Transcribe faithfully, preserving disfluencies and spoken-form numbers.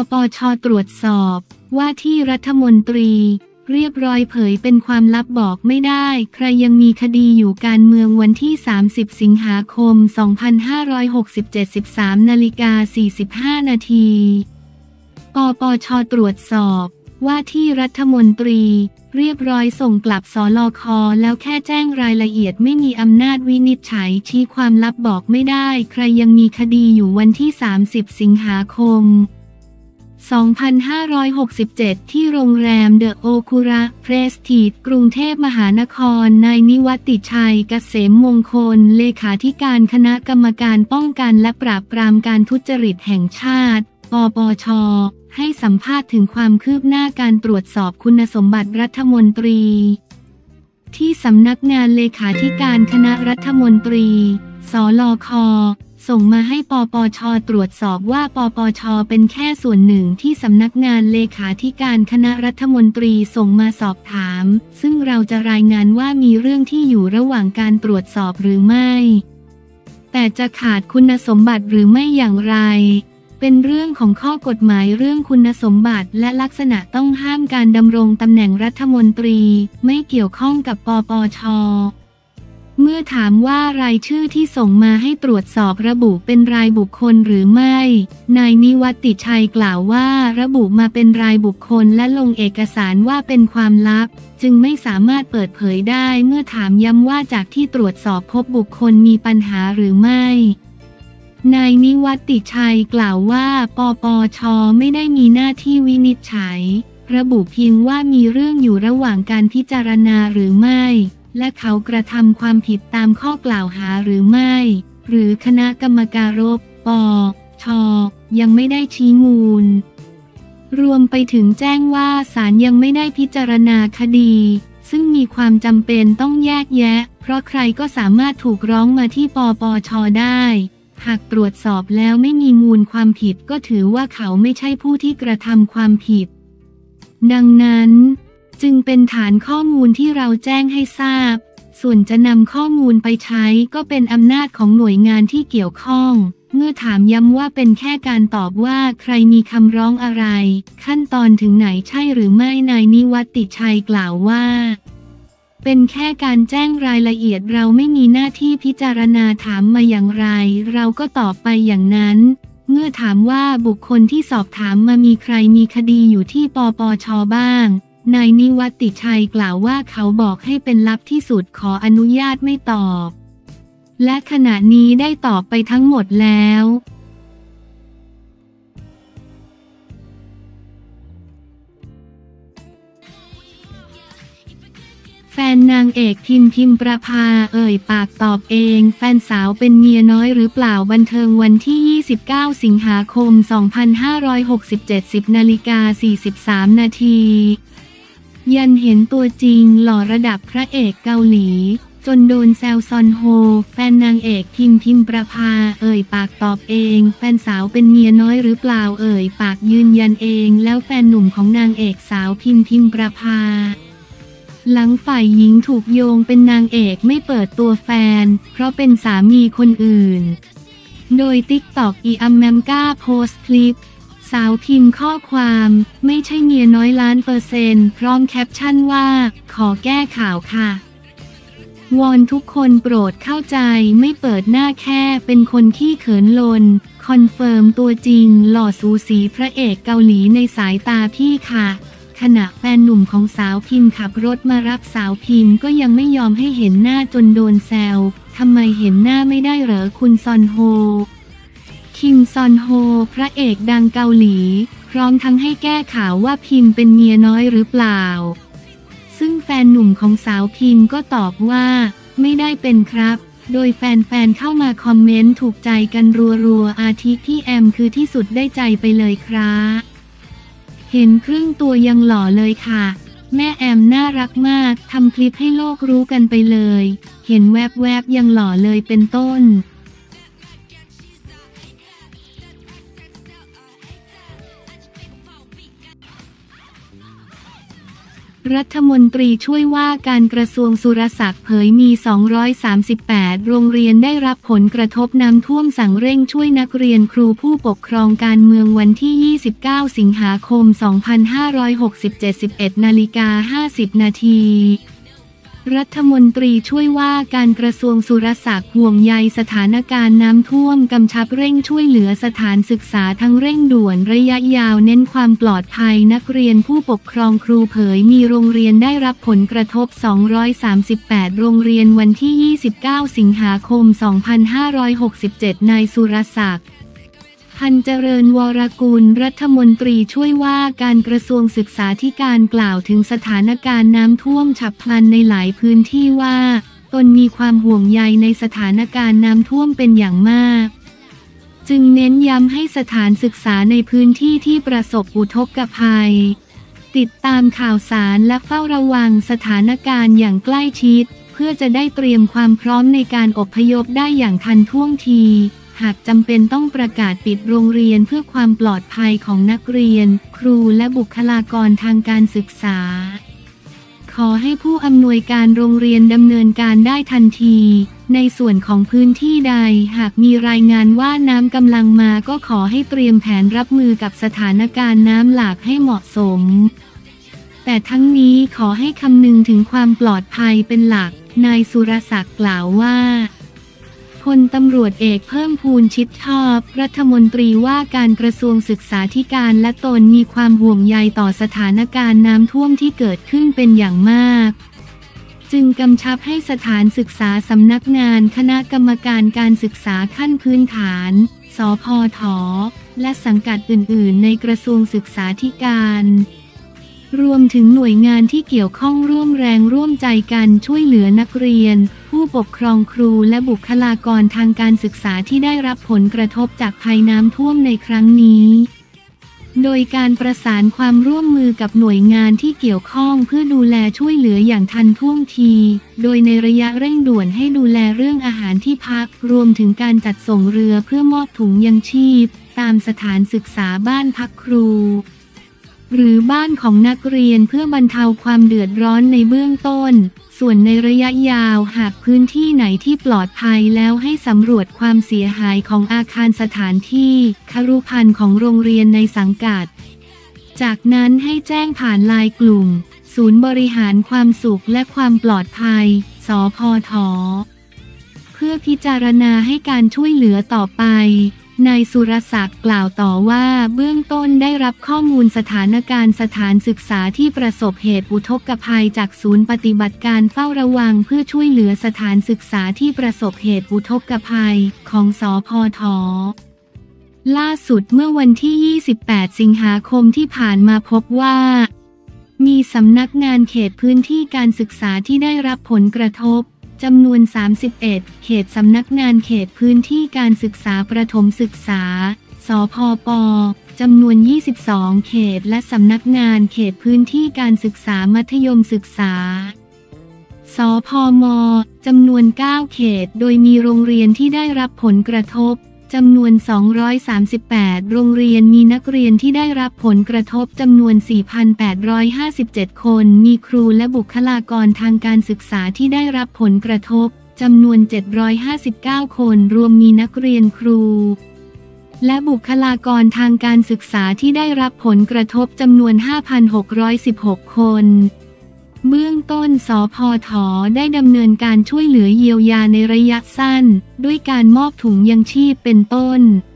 ปช.ตรวจสอบว่าที่รัฐมนตรีเรียบร้อยเผยเป็นความลับบอกไม่ได้ใครยังมีคดีอยู่การเมืองวันที่สามสิบสิงหาคมสองพันห้าร้อยหกสิบเจ็ด สิบสามนาฬิกาสี่สิบห้านาทีปปช.ตรวจสอบว่าที่รัฐมนตรีเรียบร้อยส่งกลับสลค.แล้วแค่แจ้งรายละเอียดไม่มีอำนาจวินิจฉัยชี้ความลับบอกไม่ได้ใครยังมีคดีอยู่วันที่สามสิบสิงหาคมสองพันห้าร้อยหกสิบเจ็ดที่โรงแรมเดอะโอคุระเพรสทีจกรุงเทพมหานครนายนิวัติชัยเกษมมงคลเลขาธิการคณะกรรมการป้องกันและปราบปรามการทุจริตแห่งชาติปปช.ให้สัมภาษณ์ถึงความคืบหน้าการตรวจสอบคุณสมบัติรัฐมนตรีที่สำนักงานเลขาธิการคณะรัฐมนตรีสลค.ส่งมาให้ปปช.ตรวจสอบว่าปปช.เป็นแค่ส่วนหนึ่งที่สำนักงานเลขาธิการคณะรัฐมนตรีส่งมาสอบถามซึ่งเราจะรายงานว่ามีเรื่องที่อยู่ระหว่างการตรวจสอบหรือไม่แต่จะขาดคุณสมบัติหรือไม่อย่างไรเป็นเรื่องของข้อกฎหมายเรื่องคุณสมบัติและลักษณะต้องห้ามการดำรงตำแหน่งรัฐมนตรีไม่เกี่ยวข้องกับปปช.เมื่อถามว่ารายชื่อที่ส่งมาให้ตรวจสอบระบุเป็นรายบุคคลหรือไม่นายนิวัติชัยกล่าวว่าระบุมาเป็นรายบุคคลและลงเอกสารว่าเป็นความลับจึงไม่สามารถเปิดเผยได้เมื่อถามย้ำว่าจากที่ตรวจสอบพบบุคคลมีปัญหาหรือไม่นายนิวัติชัยกล่าวว่าปปช.ไม่ได้มีหน้าที่วินิจฉัยระบุเพียงว่ามีเรื่องอยู่ระหว่างการพิจารณาหรือไม่และเขากระทำความผิดตามข้อกล่าวหาหรือไม่หรือคณะกรรมการปช.ยังไม่ได้ชี้มูลรวมไปถึงแจ้งว่าศาลยังไม่ได้พิจารณาคดีซึ่งมีความจำเป็นต้องแยกแยะเพราะใครก็สามารถถูกร้องมาที่ปปช.ได้หากตรวจสอบแล้วไม่มีมูลความผิดก็ถือว่าเขาไม่ใช่ผู้ที่กระทำความผิดดังนั้นจึงเป็นฐานข้อมูลที่เราแจ้งให้ทราบส่วนจะนำข้อมูลไปใช้ก็เป็นอำนาจของหน่วยงานที่เกี่ยวข้องเมื่อถามย้ำว่าเป็นแค่การตอบว่าใครมีคำร้องอะไรขั้นตอนถึงไหนใช่หรือไม่นายนิวัติชัยกล่าวว่าเป็นแค่การแจ้งรายละเอียดเราไม่มีหน้าที่พิจารณาถามมาอย่างไรเราก็ตอบไปอย่างนั้นเมื่อถามว่าบุคคลที่สอบถามมามีใครมีคดีอยู่ที่ปปช.บ้างนายนิวัติชัยกล่าวว่าเขาบอกให้เป็นลับที่สุดขออนุญาตไม่ตอบและขณะนี้ได้ตอบไปทั้งหมดแล้วแฟนนางเอกพิมพิมประภาเอ่ยปากตอบเองแฟนสาวเป็นเมียน้อยหรือเปล่าบันเทิงวันที่ยี่สิบเก้าสิงหาคมสองพันห้าร้อยหกสิบเจ็ด สิบนาฬิกาสี่สิบสามนาทียันเห็นตัวจริงหล่อระดับพระเอกเกาหลีจนโดนแซวซอนโฮแฟนนางเอกพิมพิมประภาเอ่ยปากตอบเองแฟนสาวเป็นเมียน้อยหรือเปล่าเอ่ยปากยืนยันเองแล้วแฟนหนุ่มของนางเอกสาวพิมพิมประภาหลังฝ่ายหญิงถูกโยงเป็นนางเอกไม่เปิดตัวแฟนเพราะเป็นสามีคนอื่นโดย ติ๊กต็อก อีอัมแมมก้าโพสต์คลิปสาวพิมพ์ข้อความไม่ใช่เมียน้อยล้านเปอร์เซ็นต์พร้อมแคปชั่นว่าขอแก้ข่าวค่ะวอนทุกคนโปรดเข้าใจไม่เปิดหน้าแค่เป็นคนขี้เขินลนคอนเฟิร์มตัวจริงหล่อสูสีพระเอกเกาหลีในสายตาพี่ค่ะขณะแฟนหนุ่มของสาวพิมขับรถมารับสาวพิมก็ยังไม่ยอมให้เห็นหน้าจนโดนแซวทำไมเห็นหน้าไม่ได้เหรอคุณซอนโฮคิมซอนโฮพระเอกดังเกาหลีพร้อมทั้งให้แก้ข่าวว่าพิมเป็นเมียน้อยหรือเปล่าซึ่งแฟนหนุ่มของสาวพิมก็ตอบว่าไม่ได้เป็นครับโดยแฟนๆเข้ามาคอมเมนต์ถูกใจกันรัวๆอาทิพี่แอมคือที่สุดได้ใจไปเลยครับเห็นครึ่งตัวยังหล่อเลยค่ะแม่แอมน่ารักมากทำคลิปให้โลกรู้กันไปเลยเห็นแวบๆยังหล่อเลยเป็นต้นรัฐมนตรีช่วยว่าการกระทรวงสุรศักดิ์เผยมี สองร้อยสามสิบแปด โรงเรียนได้รับผลกระทบน้ำท่วมสั่งเร่งช่วยนักเรียนครูผู้ปกครองการเมืองวันที่ ยี่สิบเก้า สิงหาคม สองพันห้าร้อยหกสิบเจ็ด สิบเอ็ด นาฬิกา ห้าสิบ นาทีรัฐมนตรีช่วยว่าการกระทรวงสุรศักดิ์ห่วงใยสถานการณ์น้ำท่วมกำชับเร่งช่วยเหลือสถานศึกษาทั้งเร่งด่วนระยะยาวเน้นความปลอดภัยนักเรียนผู้ปกครองครูเผยมีโรงเรียนได้รับผลกระทบ สองร้อยสามสิบแปด โรงเรียนวันที่ ยี่สิบเก้า สิงหาคม สองพันห้าร้อยหกสิบเจ็ด นายสุรศักดิ์พันเจริญวรกุลรัฐมนตรีช่วยว่าการกระทรวงศึกษาธิการกล่าวถึงสถานการณ์น้ำท่วมฉับพลันในหลายพื้นที่ว่าตนมีความห่วงใยในสถานการณ์น้ำท่วมเป็นอย่างมากจึงเน้นย้ำให้สถานศึกษาในพื้นที่ที่ประสบอุทกภัยติดตามข่าวสารและเฝ้าระวังสถานการณ์อย่างใกล้ชิดเพื่อจะได้เตรียมความพร้อมในการอพยพได้อย่างทันท่วงทีหากจำเป็นต้องประกาศปิดโรงเรียนเพื่อความปลอดภัยของนักเรียนครูและบุคลากรทางการศึกษาขอให้ผู้อำนวยการโรงเรียนดำเนินการได้ทันทีในส่วนของพื้นที่ใดหากมีรายงานว่าน้ำกำลังมาก็ขอให้เตรียมแผนรับมือกับสถานการณ์น้ำหลากให้เหมาะสมแต่ทั้งนี้ขอให้คำนึงถึงความปลอดภัยเป็นหลักนายสุรศักดิ์กล่าวว่าพลตำรวจเอกเพิ่มพูนชิดชอบรัฐมนตรีว่าการกระทรวงศึกษาธิการและตนมีความห่วงใยต่อสถานการณ์น้ำท่วมที่เกิดขึ้นเป็นอย่างมากจึงกำชับให้สถานศึกษาสำนักงานคณะกรรมการการศึกษาขั้นพื้นฐานสภท.และสังกัดอื่นๆในกระทรวงศึกษาธิการรวมถึงหน่วยงานที่เกี่ยวข้องร่วมแรงร่วมใจกันช่วยเหลือนักเรียนผู้ปกครองครูและบุคลากรทางการศึกษาที่ได้รับผลกระทบจากภัยน้ำท่วมในครั้งนี้โดยการประสานความร่วมมือกับหน่วยงานที่เกี่ยวข้องเพื่อดูแลช่วยเหลืออย่างทันท่วงทีโดยในระยะเร่งด่วนให้ดูแลเรื่องอาหารที่พักรวมถึงการจัดส่งเรือเพื่อมอบถุงยังชีพตามสถานศึกษาบ้านพักครูหรือบ้านของนักเรียนเพื่อบรรเทาความเดือดร้อนในเบื้องต้นส่วนในระยะยาวหากพื้นที่ไหนที่ปลอดภัยแล้วให้สำรวจความเสียหายของอาคารสถานที่ครุภัณฑ์ของโรงเรียนในสังกัดจากนั้นให้แจ้งผ่านไลน์กลุ่มศูนย์บริหารความสุขและความปลอดภัยสภท.เพื่อพิจารณาให้การช่วยเหลือต่อไปนายสุรศักดิ์กล่าวต่อว่าเบื้องต้นได้รับข้อมูลสถานการณ์สถานศึกษาที่ประสบเหตุอุทกภัยจากศูนย์ปฏิบัติการเฝ้าระวังเพื่อช่วยเหลือสถานศึกษาที่ประสบเหตุอุทกภัยของสภท.ล่าสุดเมื่อวันที่ ยี่สิบแปด สิงหาคมที่ผ่านมาพบว่ามีสำนักงานเขตพื้นที่การศึกษาที่ได้รับผลกระทบจำนวน สามสิบเอ็ด เขตสำนักงานเขตพื้นที่การศึกษาประถมศึกษาสภป.จำนวน ยี่สิบสอง เขตและสำนักงานเขตพื้นที่การศึกษามัธยมศึกษาสภม.จำนวน เก้า เขตโดยมีโรงเรียนที่ได้รับผลกระทบจำนวน สองร้อยสามสิบแปด โรงเรียนมีนักเรียนที่ได้รับผลกระทบจำนวน สี่พันแปดร้อยห้าสิบเจ็ด คนมีครูและบุคลากรทางการศึกษาที่ได้รับผลกระทบจำนวน เจ็ดร้อยห้าสิบเก้า คนรวมมีนักเรียนครูและบุคลากรทางการศึกษาที่ได้รับผลกระทบจำนวน ห้าพันหกร้อยสิบหก คนเบื้องต้นสภท.ได้ดำเนินการช่วยเหลือเยียวยาในระยะสั้นด้วยการมอบถุงยังชีพเป็นต้น